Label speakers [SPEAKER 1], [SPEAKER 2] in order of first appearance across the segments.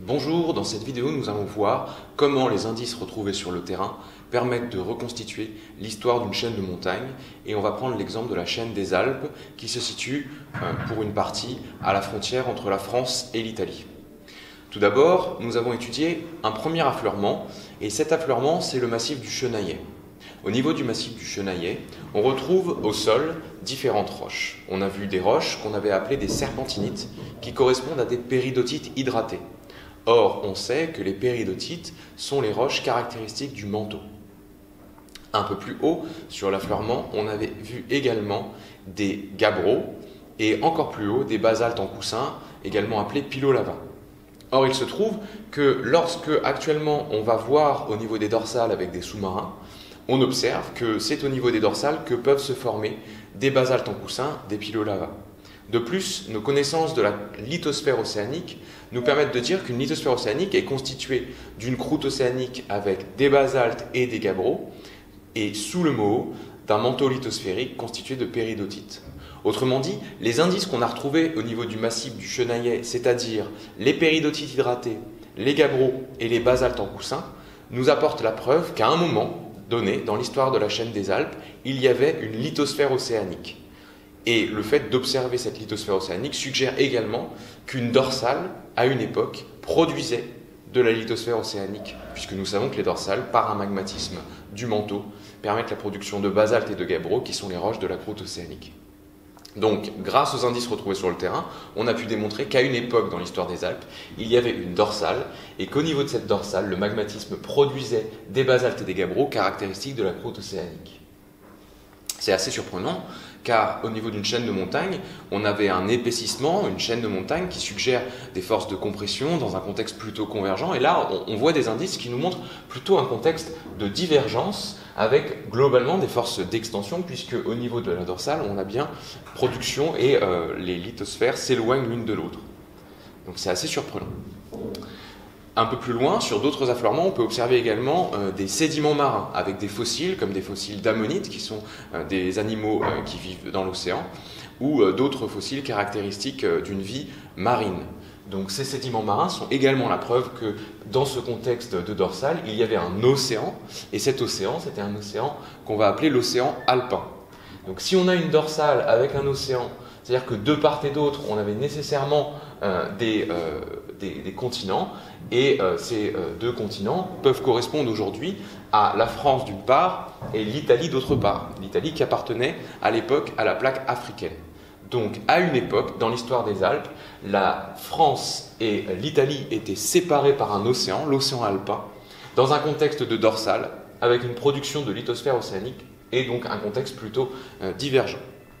[SPEAKER 1] Bonjour, dans cette vidéo nous allons voir comment les indices retrouvés sur le terrain permettent de reconstituer l'histoire d'une chaîne de montagnes et on va prendre l'exemple de la chaîne des Alpes qui se situe pour une partie à la frontière entre la France et l'Italie. Tout d'abord, nous avons étudié un premier affleurement et cet affleurement c'est le massif du Chenaillet. Au niveau du massif du Chenaillet, on retrouve au sol différentes roches. On a vu des roches qu'on avait appelées des serpentinites qui correspondent à des péridotites hydratés. Or, on sait que les péridotites sont les roches caractéristiques du manteau. Un peu plus haut, sur l'affleurement, on avait vu également des gabbros et encore plus haut, des basaltes en coussin, également appelés pilolavins. Or, il se trouve que lorsque actuellement on va voir au niveau des dorsales avec des sous-marins, on observe que c'est au niveau des dorsales que peuvent se former des basaltes en coussin, des pilolavins. De plus, nos connaissances de la lithosphère océanique nous permettent de dire qu'une lithosphère océanique est constituée d'une croûte océanique avec des basaltes et des gabbros, et sous le Moho, d'un manteau lithosphérique constitué de péridotites. Autrement dit, les indices qu'on a retrouvés au niveau du massif du Chenaillet, c'est-à-dire les péridotites hydratées, les gabbros et les basaltes en coussin, nous apportent la preuve qu'à un moment donné, dans l'histoire de la chaîne des Alpes, il y avait une lithosphère océanique. Et le fait d'observer cette lithosphère océanique suggère également qu'une dorsale, à une époque, produisait de la lithosphère océanique, puisque nous savons que les dorsales, par un magmatisme du manteau, permettent la production de basaltes et de gabbros, qui sont les roches de la croûte océanique. Donc, grâce aux indices retrouvés sur le terrain, on a pu démontrer qu'à une époque dans l'histoire des Alpes, il y avait une dorsale, et qu'au niveau de cette dorsale, le magmatisme produisait des basaltes et des gabbros caractéristiques de la croûte océanique. C'est assez surprenant, car au niveau d'une chaîne de montagne, on avait un épaississement, une chaîne de montagne qui suggère des forces de compression dans un contexte plutôt convergent. Et là, on voit des indices qui nous montrent plutôt un contexte de divergence avec globalement des forces d'extension, puisque au niveau de la dorsale, on a bien production et les lithosphères s'éloignent l'une de l'autre. Donc c'est assez surprenant. Un peu plus loin, sur d'autres affleurements, on peut observer également des sédiments marins avec des fossiles, comme des fossiles d'ammonites, qui sont des animaux qui vivent dans l'océan, ou d'autres fossiles caractéristiques d'une vie marine. Donc ces sédiments marins sont également la preuve que dans ce contexte de dorsale, il y avait un océan, et cet océan, c'était un océan qu'on va appeler l'océan alpin. Donc si on a une dorsale avec un océan, c'est-à-dire que de part et d'autre, on avait nécessairement des continents, et ces deux continents peuvent correspondre aujourd'hui à la France d'une part et l'Italie d'autre part. L'Italie qui appartenait à l'époque à la plaque africaine. Donc à une époque, dans l'histoire des Alpes, la France et l'Italie étaient séparées par un océan, l'océan alpin, dans un contexte de dorsale, avec une production de lithosphère océanique, et donc un contexte plutôt divergent.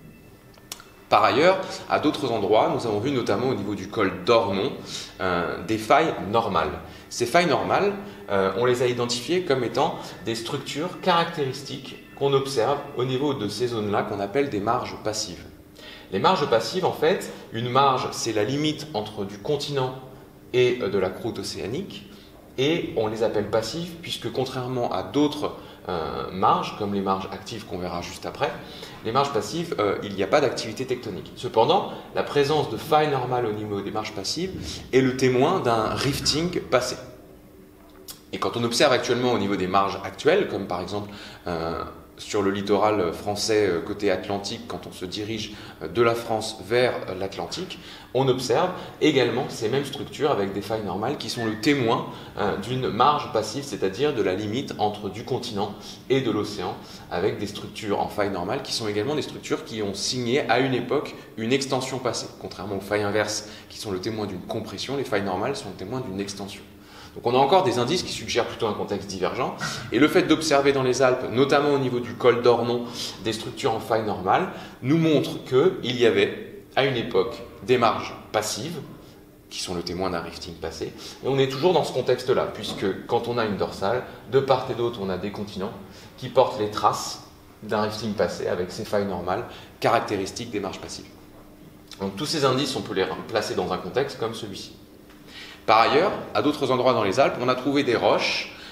[SPEAKER 1] Par ailleurs, à d'autres endroits, nous avons vu notamment au niveau du col d'Ornon des failles normales. Ces failles normales, on les a identifiées comme étant des structures caractéristiques qu'on observe au niveau de ces zones-là qu'on appelle des marges passives. Les marges passives, en fait, une marge, c'est la limite entre du continent et de la croûte océanique, et on les appelle passives puisque contrairement à d'autres marges, comme les marges actives qu'on verra juste après, les marges passives, il n'y a pas d'activité tectonique. Cependant, la présence de failles normales au niveau des marges passives est le témoin d'un rifting passé. Et quand on observe actuellement au niveau des marges actuelles, comme par exemple sur le littoral français côté Atlantique, quand on se dirige de la France vers l'Atlantique, on observe également ces mêmes structures avec des failles normales qui sont le témoin d'une marge passive, c'est-à-dire de la limite entre du continent et de l'océan, avec des structures en failles normales qui sont également des structures qui ont signé à une époque une extension passée. Contrairement aux failles inverses qui sont le témoin d'une compression, les failles normales sont le témoin d'une extension. Donc on a encore des indices qui suggèrent plutôt un contexte divergent, et le fait d'observer dans les Alpes, notamment au niveau du col d'Ornon, des structures en faille normale, nous montre qu'il y avait, à une époque, des marges passives, qui sont le témoin d'un rifting passé, et on est toujours dans ce contexte-là, puisque quand on a une dorsale, de part et d'autre, on a des continents qui portent les traces d'un rifting passé, avec ces failles normales caractéristiques des marges passives. Donc tous ces indices, on peut les placer dans un contexte comme celui-ci. Par ailleurs, à d'autres endroits dans les Alpes, on a trouvé des roches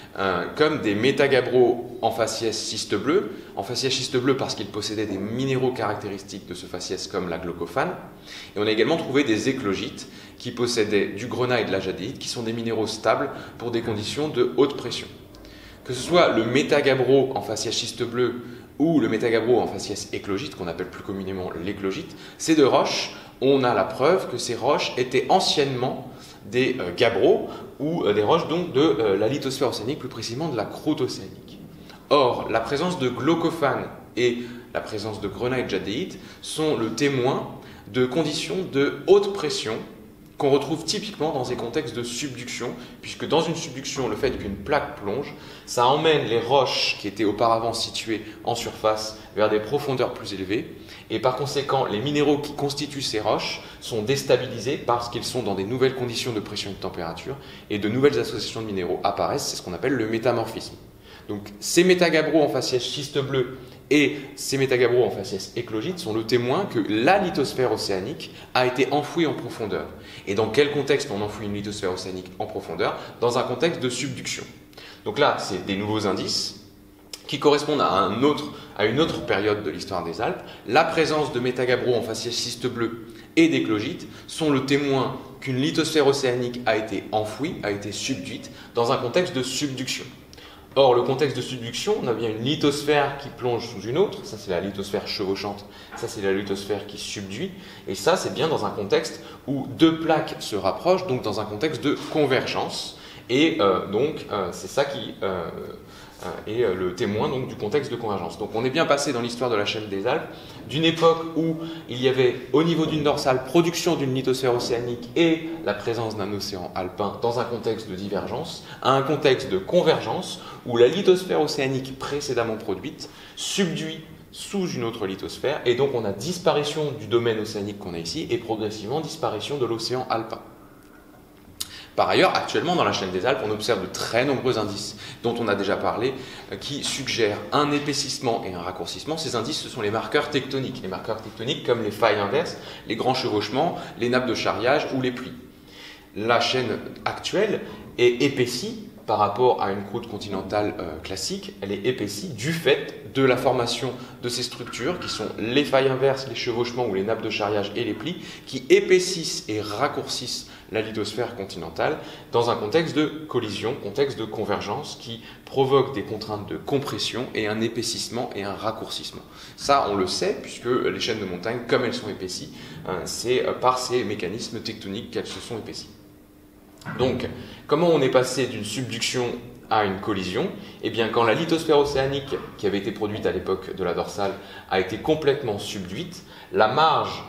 [SPEAKER 1] comme des métagabbros en faciès schiste bleu. En faciès schiste bleu parce qu'ils possédaient des minéraux caractéristiques de ce faciès comme la glaucophane. Et on a également trouvé des éclogites qui possédaient du grenat et de la jadéite, qui sont des minéraux stables pour des conditions de haute pression. Que ce soit le métagabbro en faciès schiste bleu ou le métagabbro en faciès éclogite, qu'on appelle plus communément l'éclogite, ces deux roches, on a la preuve que ces roches étaient anciennement des gabbros ou des roches donc de la lithosphère océanique, plus précisément de la croûte océanique. Or, la présence de glaucophane et la présence de grenat et de jadéite sont le témoin de conditions de haute pression qu'on retrouve typiquement dans des contextes de subduction, puisque dans une subduction, le fait qu'une plaque plonge, ça emmène les roches qui étaient auparavant situées en surface vers des profondeurs plus élevées, et par conséquent, les minéraux qui constituent ces roches sont déstabilisés parce qu'ils sont dans des nouvelles conditions de pression et de température, et de nouvelles associations de minéraux apparaissent, c'est ce qu'on appelle le métamorphisme. Donc ces métagabbros en faciès schiste bleu et ces métagabbros en faciès éclogite sont le témoin que la lithosphère océanique a été enfouie en profondeur. Et dans quel contexte on enfouit une lithosphère océanique en profondeur? Dans un contexte de subduction. Donc là, c'est des nouveaux indices qui correspondent à une autre période de l'histoire des Alpes. La présence de métagabbros en faciès schiste bleu et d'éclogite sont le témoin qu'une lithosphère océanique a été enfouie, a été subduite dans un contexte de subduction. Or, le contexte de subduction, on a bien une lithosphère qui plonge sous une autre, ça c'est la lithosphère chevauchante, ça c'est la lithosphère qui subduit, et ça c'est bien dans un contexte où deux plaques se rapprochent, donc dans un contexte de convergence, et c'est ça qui est le témoin donc, du contexte de convergence. Donc on est bien passé dans l'histoire de la chaîne des Alpes, d'une époque où il y avait au niveau d'une dorsale production d'une lithosphère océanique et la présence d'un océan alpin dans un contexte de divergence, à un contexte de convergence où la lithosphère océanique précédemment produite subduit sous une autre lithosphère, et donc on a disparition du domaine océanique qu'on a ici et progressivement disparition de l'océan alpin. Par ailleurs, actuellement, dans la chaîne des Alpes, on observe de très nombreux indices dont on a déjà parlé, qui suggèrent un épaississement et un raccourcissement. Ces indices, ce sont les marqueurs tectoniques. Les marqueurs tectoniques comme les failles inverses, les grands chevauchements, les nappes de charriage ou les plis. La chaîne actuelle est épaissie par rapport à une croûte continentale classique. Elle est épaissie du fait de la formation de ces structures qui sont les failles inverses, les chevauchements ou les nappes de charriage et les plis, qui épaississent et raccourcissent la lithosphère continentale dans un contexte de collision, contexte de convergence qui provoque des contraintes de compression et un épaississement et un raccourcissement. Ça, on le sait, puisque les chaînes de montagne, comme elles sont épaissies, c'est par ces mécanismes tectoniques qu'elles se sont épaissies. Donc, comment on est passé d'une subduction à une collision? Eh bien, quand la lithosphère océanique, qui avait été produite à l'époque de la dorsale, a été complètement subduite, la marge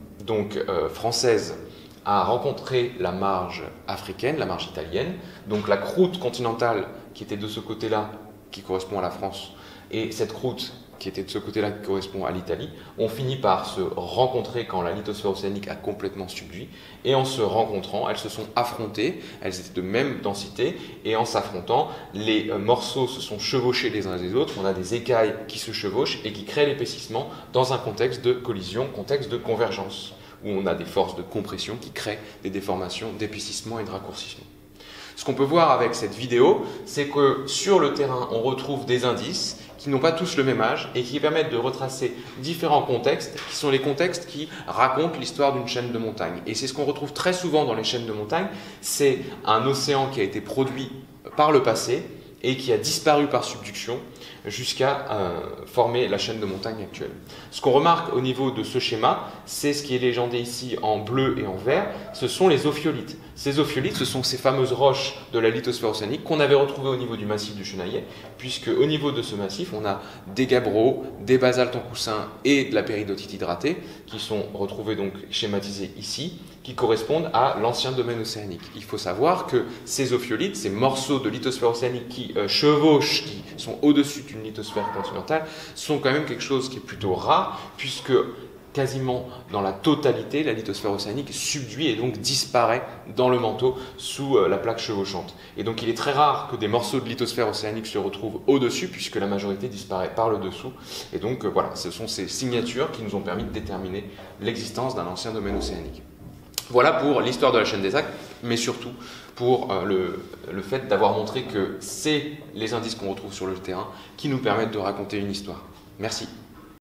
[SPEAKER 1] française a rencontré la marge africaine, la marge italienne. Donc la croûte continentale qui était de ce côté-là, qui correspond à la France, et cette croûte qui était de ce côté-là, qui correspond à l'Italie, ont fini par se rencontrer quand la lithosphère océanique a complètement subduit. Et en se rencontrant, elles se sont affrontées, elles étaient de même densité, et en s'affrontant, les morceaux se sont chevauchés les uns les autres. On a des écailles qui se chevauchent et qui créent l'épaississement dans un contexte de collision, contexte de convergence, où on a des forces de compression qui créent des déformations d'épaississement et de raccourcissement. Ce qu'on peut voir avec cette vidéo, c'est que sur le terrain, on retrouve des indices qui n'ont pas tous le même âge et qui permettent de retracer différents contextes, qui sont les contextes qui racontent l'histoire d'une chaîne de montagne. Et c'est ce qu'on retrouve très souvent dans les chaînes de montagne, c'est un océan qui a été produit par le passé et qui a disparu par subduction jusqu'à former la chaîne de montagne actuelle. Ce qu'on remarque au niveau de ce schéma, c'est ce qui est légendé ici en bleu et en vert, ce sont les ophiolites. Ces ophiolites, ce sont ces fameuses roches de la lithosphère océanique qu'on avait retrouvées au niveau du massif du Chenaillet, puisque au niveau de ce massif, on a des gabbros, des basaltes en coussin et de la péridotite hydratée, qui sont retrouvés donc schématisés ici, qui correspondent à l'ancien domaine océanique. Il faut savoir que ces ophiolites, ces morceaux de lithosphère océanique qui chevauchent, qui sont au-dessus d'une lithosphère continentale, sont quand même quelque chose qui est plutôt rare, puisque quasiment dans la totalité, la lithosphère océanique subduit et donc disparaît dans le manteau sous la plaque chevauchante. Et donc il est très rare que des morceaux de lithosphère océanique se retrouvent au-dessus, puisque la majorité disparaît par le dessous. Et donc voilà, ce sont ces signatures qui nous ont permis de déterminer l'existence d'un ancien domaine océanique. Voilà pour l'histoire de la chaîne des Alpes, mais surtout pour le fait d'avoir montré que c'est les indices qu'on retrouve sur le terrain qui nous permettent de raconter une histoire. Merci.